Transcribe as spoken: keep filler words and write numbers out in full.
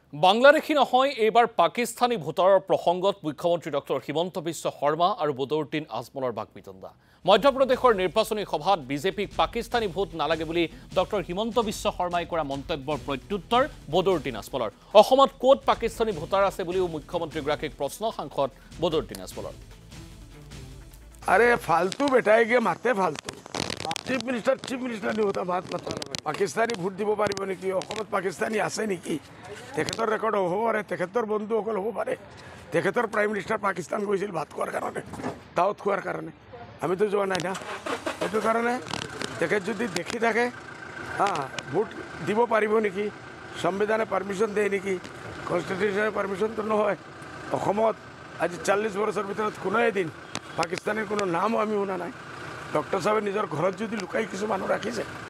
বাংলাদেশী নহয় এইবাৰ পাকিস্তানী ভোটাৰৰ প্ৰসংগত মুখ্যমন্ত্ৰী ডক্টৰ হিমন্ত বিশ্ব শৰ্মা আৰু বদৰুদ্দিন আজমলৰ বাকবিতণ্ডা মধ্যপ্ৰদেশৰ নিৰ্বাচনী সভাত বিজেপিক পাকিস্তানী ভোট নালাগে বুলি ডক্টৰ হিমন্ত বিশ্ব শৰ্মাই কৰা মন্তব্যৰ প্ৰত্যুত্তৰ বদৰুদ্দিন আজমলৰ অসমত কোট পাকিস্তানী ভোটাৰ আছে বুলিও মুখ্যমন্ত্ৰীগৰাকীক প্ৰশ্ন সাংসদ বদৰুদ্দিন আজমলৰ अरे फालतू बेटाएगे माते फालतू चीफ मिनिस्टर चीफ मिनिस्टर नहीं होता बात मत पाकिस्तानी भोट দিব পাৰিব নেকি অসমত পাকিস্তানী আছে নেকি তেখেতৰ ৰেকৰ্ড হ'ব পাৰে তেখেতৰ বন্ধুসকল হ'ব পাৰে তেখেতৰ প্ৰাইম মিনিষ্টাৰ পাকিস্তান গৈছিল ভাত খোৱাৰ কাৰণে দাওত খোৱাৰ কাৰণে আমিতো যোৱা নাই না এইটো কাৰণে তেখেত যদি দেখি থাকে হা ভোট দিব পাৰিব নেকি সংবিধানে পাৰমিশন দিয়ে নেকি কনস্টিটিউশনে পাৰমিশনটো নহয় অসমত আজি চল্লিছ বছৰৰ ভিতৰত কোনো এদিন পাকিস্তানের কোনো নামও আমি শুনা নাই ডক্টর সাহেব নিজের ঘৰত যদি লুকাই কিছু মানুষ রাখিছে